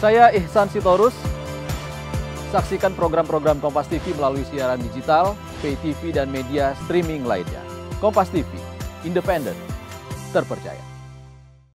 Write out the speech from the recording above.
Saya Ihsan Sitorus. Saksikan program-program Kompas TV melalui siaran digital, pay TV, dan media streaming lainnya. Kompas TV, independen, terpercaya.